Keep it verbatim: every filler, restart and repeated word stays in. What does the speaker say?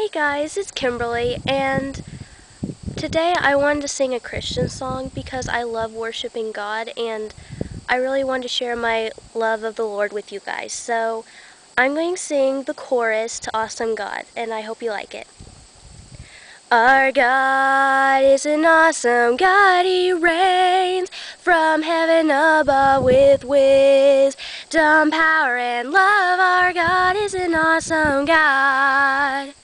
Hey guys, it's Kimberly, and today I wanted to sing a Christian song because I love worshiping God, and I really wanted to share my love of the Lord with you guys. So I'm going to sing the chorus to Awesome God, and I hope you like it. Our God is an awesome God, He reigns from heaven above with wisdom, power, and love. Our God is an awesome God.